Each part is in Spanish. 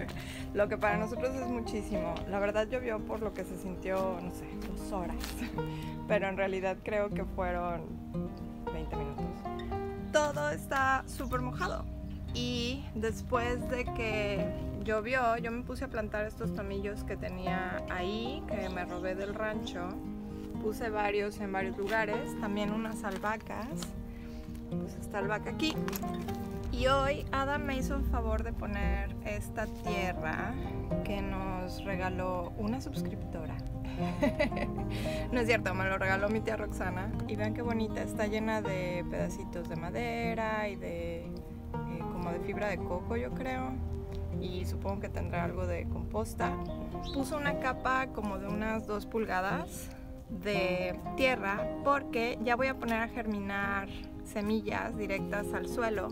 lo que para nosotros es muchísimo. La verdad llovió por lo que se sintió, no sé, 2 horas, pero en realidad creo que fueron 20 minutos. Todo está súper mojado y después de que llovió yo me puse a plantar estos tomillos que tenía ahí, que me robé del rancho. Puse varios en varios lugares, también unas albahacas. Pues esta albahaca aquí. Y hoy Adam me hizo el favor de poner esta tierra que nos regaló una suscriptora. No es cierto, me lo regaló mi tía Roxana. Y vean qué bonita, está llena de pedacitos de madera y de como de fibra de coco, yo creo. Y supongo que tendrá algo de composta. Puso una capa como de unas 2 pulgadas de tierra porque ya voy a poner a germinar semillas directas al suelo.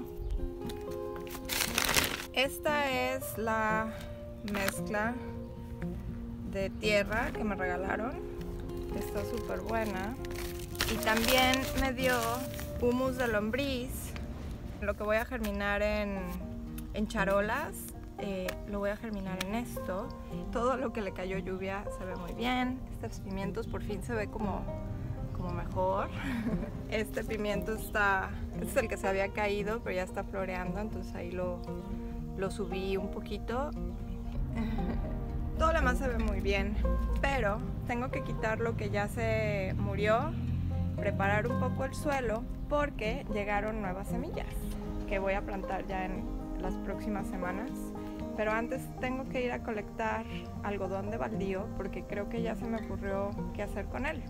Esta es la mezcla de tierra que me regalaron, está súper buena, y también me dio humus de lombriz, lo que voy a germinar en charolas. Lo voy a germinar en esto. Todo lo que le cayó lluvia se ve muy bien. Estos pimientos por fin se ve como mejor. Este pimiento este es el que se había caído, pero ya está floreando, entonces ahí lo subí un poquito. Todo lo demás se ve muy bien, pero tengo que quitar lo que ya se murió, preparar un poco el suelo porque llegaron nuevas semillas que voy a plantar ya en las próximas semanas. Pero antes tengo que ir a colectar algodón de baldío porque creo que ya se me ocurrió qué hacer con él.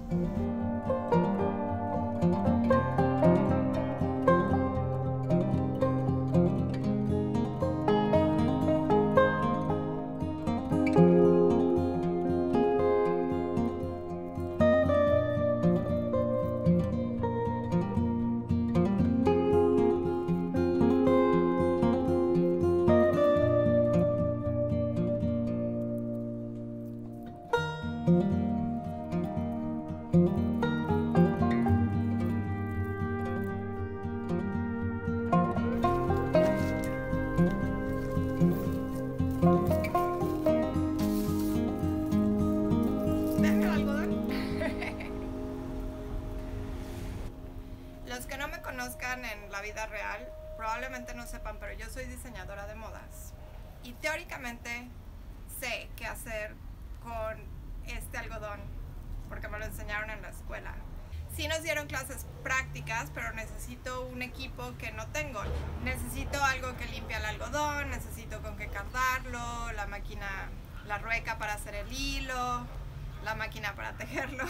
Los que no me conozcan en la vida real probablemente no sepan, pero yo soy diseñadora de modas y teóricamente sé qué hacer con este algodón porque me lo enseñaron en la escuela. Sí nos dieron clases prácticas, pero necesito un equipo que no tengo. Necesito algo que limpie el algodón, necesito con qué cardarlo, la máquina, la rueca para hacer el hilo, la máquina para tejerlo.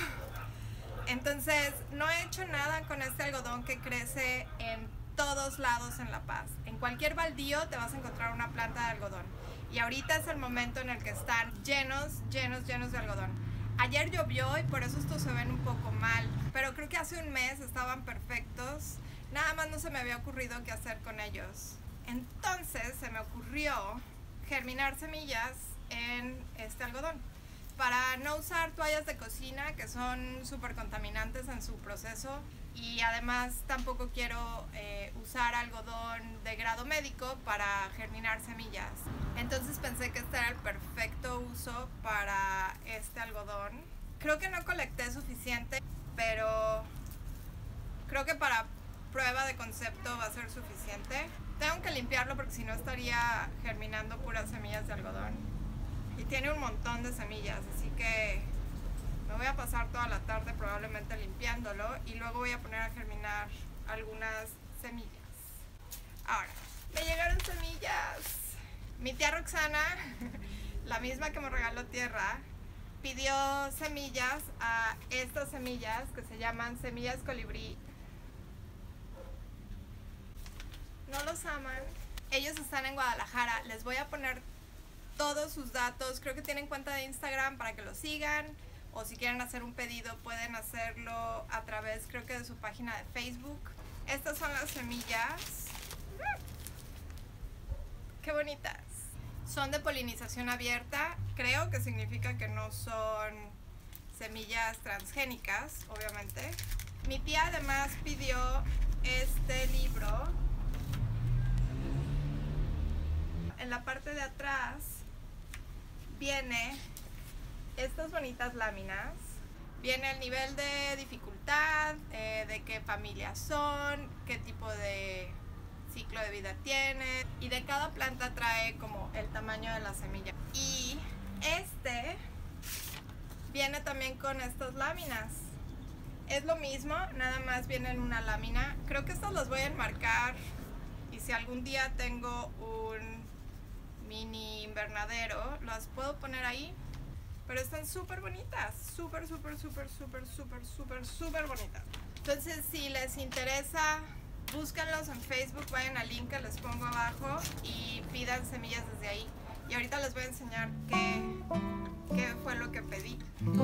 Entonces no he hecho nada con este algodón que crece en todos lados en La Paz. En cualquier baldío te vas a encontrar una planta de algodón. Y ahorita es el momento en el que están llenos de algodón. Ayer llovió y por eso estos se ven un poco mal, pero creo que hace un mes estaban perfectos. Nada más no se me había ocurrido qué hacer con ellos. Entonces se me ocurrió germinar semillas en este algodón. Para no usar toallas de cocina que son súper contaminantes en su proceso, y además tampoco quiero usar algodón de grado médico para germinar semillas. Entonces pensé que este era el perfecto uso para este algodón. Creo que no colecté suficiente, pero creo que para prueba de concepto va a ser suficiente. Tengo que limpiarlo porque si no estaría germinando puras semillas de algodón. Y tiene un montón de semillas, así que me voy a pasar toda la tarde probablemente limpiándolo y luego voy a poner a germinar algunas semillas. Ahora, me llegaron semillas. Mi tía Roxana, la misma que me regaló tierra, pidió semillas a estas semillas que se llaman semillas colibrí. ¿No los aman? Ellos están en Guadalajara. Les voy a poner todos sus datos. Creo que tienen cuenta de Instagram para que lo sigan, o si quieren hacer un pedido pueden hacerlo a través, creo que de su página de Facebook. Estas son las semillas. ¡Qué bonitas! Son de polinización abierta. Creo que significa que no son semillas transgénicas, obviamente. Mi tía además pidió este libro. En la parte de atrás viene estas bonitas láminas. Viene el nivel de dificultad, de qué familia son, qué tipo de ciclo de vida tiene, y de cada planta trae como el tamaño de la semilla. Y este viene también con estas láminas. Es lo mismo, nada más viene en una lámina. Creo que estas las voy a enmarcar, y si algún día tengo un mini invernadero, las puedo poner ahí. Pero están súper bonitas, súper bonitas. Entonces, si les interesa, búsquenlos en Facebook, vayan al link que les pongo abajo y pidan semillas desde ahí. Y ahorita les voy a enseñar qué fue lo que pedí.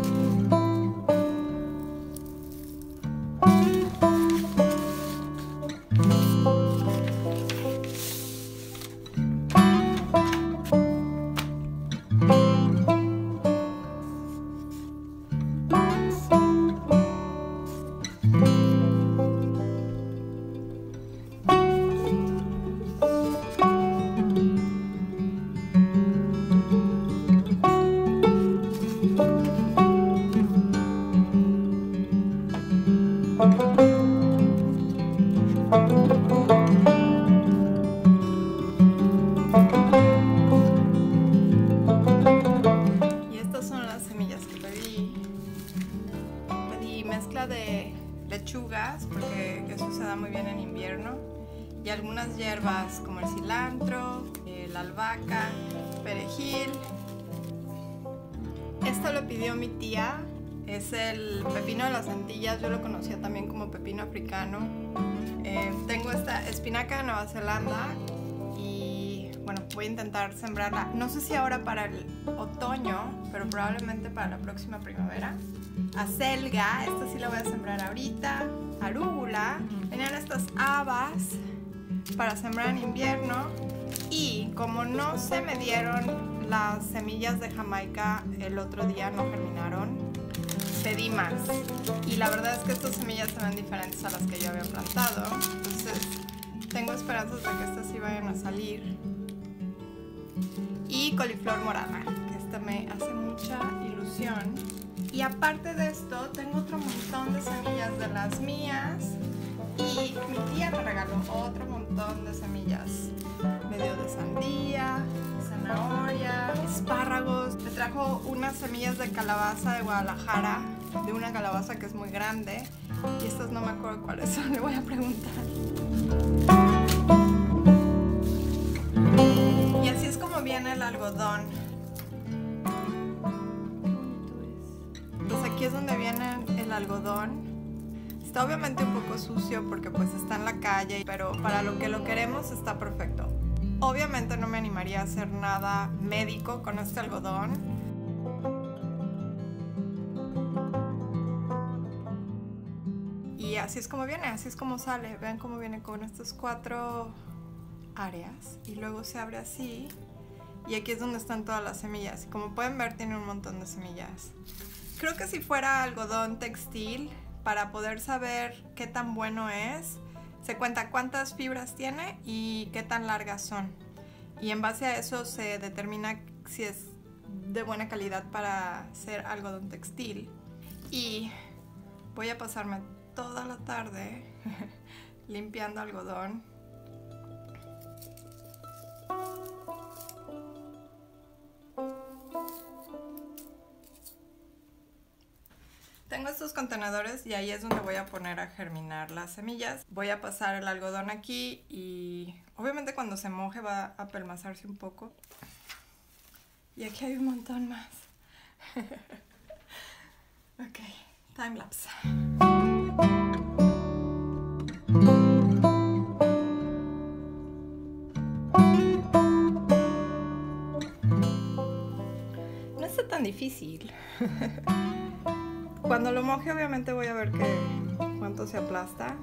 Y estas son las semillas que pedí. Pedí mezcla de lechugas, porque eso se da muy bien en invierno, y algunas hierbas como el cilantro, la albahaca, perejil. Esto lo pidió mi tía. Es el pepino de las Antillas, yo lo conocía también como pepino africano. Tengo esta espinaca de Nueva Zelanda y bueno, voy a intentar sembrarla. No sé si ahora para el otoño, pero probablemente para la próxima primavera. Acelga, esta sí la voy a sembrar ahorita. Arúgula, venían estas habas para sembrar en invierno. Y como no se me dieron las semillas de Jamaica el otro día, no germinaron, pedí más, y la verdad es que estas semillas se ven diferentes a las que yo había plantado, entonces tengo esperanzas de que estas sí vayan a salir. Y coliflor morada, que esta me hace mucha ilusión. Y aparte de esto, tengo otro montón de semillas de las mías, y mi tía me regaló otro montón de semillas. Me dio de sandía, zanahoria, espárragos. Me trajo unas semillas de calabaza de Guadalajara, de una calabaza que es muy grande, y estas no me acuerdo cuáles son, le voy a preguntar. Y así es como viene el algodón. Pues aquí es donde viene el algodón. Está obviamente un poco sucio porque pues está en la calle, pero para lo que lo queremos está perfecto. Obviamente no me animaría a hacer nada médico con este algodón. Y así es como viene, así es como sale. Vean cómo viene con estas 4 áreas y luego se abre así. Y aquí es donde están todas las semillas. Y como pueden ver, tiene un montón de semillas. Creo que si fuera algodón textil, para poder saber qué tan bueno es, se cuenta cuántas fibras tiene y qué tan largas son. Y en base a eso se determina si es de buena calidad para ser algodón textil. Y voy a pasarme toda la tarde limpiando algodón. Tengo estos contenedores y ahí es donde voy a poner a germinar las semillas. Voy a pasar el algodón aquí y obviamente cuando se moje va a pelmazarse un poco. Y aquí hay un montón más. Ok, time lapse. No está tan difícil. Cuando lo moje obviamente voy a ver cuánto se aplasta.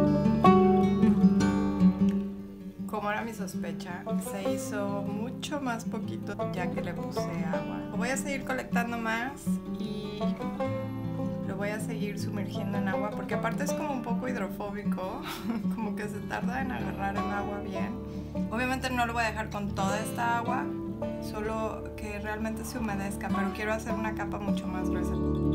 Como era mi sospecha, se hizo mucho más más poquito ya que le puse agua. Lo voy a seguir colectando más y lo voy a seguir sumergiendo en agua porque aparte es como un poco hidrofóbico, como que se tarda en agarrar el agua bien. Obviamente no lo voy a dejar con toda esta agua, solo que realmente se humedezca, pero quiero hacer una capa mucho más gruesa.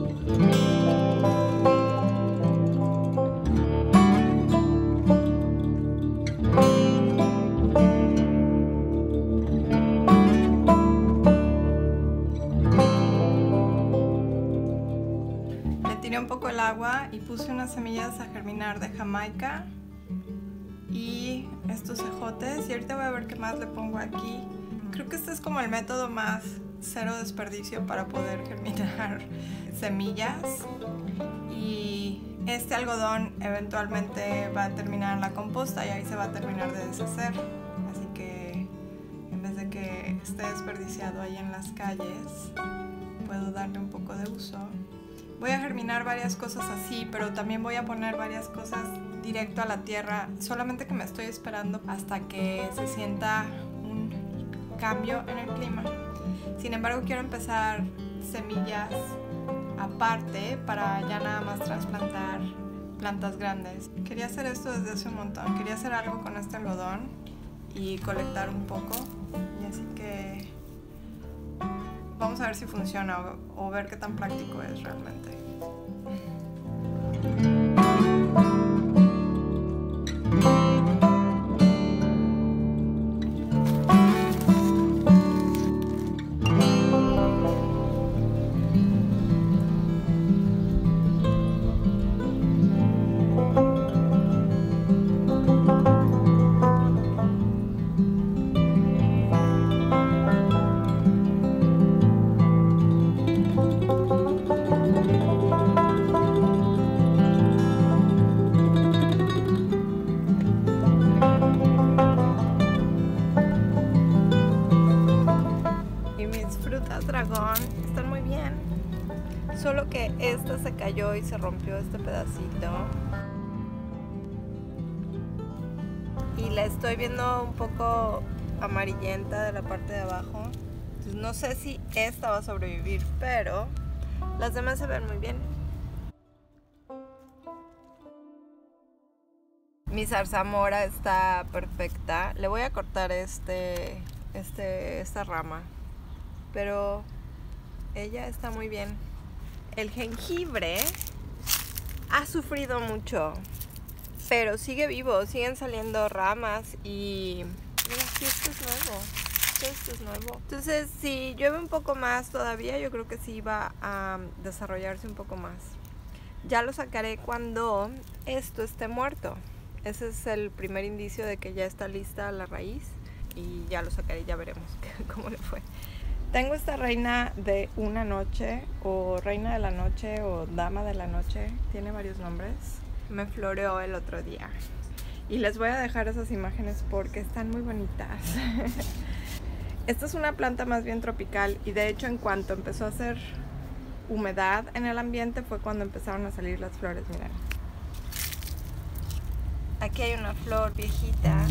Un poco el agua y puse unas semillas a germinar de Jamaica y estos ejotes, y ahorita voy a ver qué más le pongo aquí. Creo que este es como el método más cero desperdicio para poder germinar semillas, y este algodón eventualmente va a terminar en la composta y ahí se va a terminar de deshacer, así que en vez de que esté desperdiciado ahí en las calles puedo darle un poco de uso. Voy a germinar varias cosas así, pero también voy a poner varias cosas directo a la tierra, solamente que me estoy esperando hasta que se sienta un cambio en el clima. Sin embargo, quiero empezar semillas aparte para ya nada más trasplantar plantas grandes. Quería hacer esto desde hace un montón, quería hacer algo con este algodón y colectar un poco, y así que vamos a ver si funciona o ver qué tan práctico es realmente. Dragón están muy bien, solo que esta se cayó y se rompió este pedacito y la estoy viendo un poco amarillenta de la parte de abajo. Entonces no sé si esta va a sobrevivir, pero las demás se ven muy bien. Mi zarzamora está perfecta. Le voy a cortar esta rama, pero ella está muy bien. El jengibre ha sufrido mucho, pero sigue vivo, siguen saliendo ramas y mira, sí, esto es nuevo. Entonces, si llueve un poco más todavía, yo creo que sí va a desarrollarse un poco más. Ya lo sacaré cuando esto esté muerto. Ese es el primer indicio de que ya está lista la raíz, y ya lo sacaré y ya veremos cómo le fue. Tengo esta reina de una noche, o reina de la noche, o dama de la noche, tiene varios nombres. Me floreó el otro día y les voy a dejar esas imágenes porque están muy bonitas. Esta es una planta más bien tropical, y de hecho en cuanto empezó a hacer humedad en el ambiente fue cuando empezaron a salir las flores. Miren, aquí hay una flor viejita.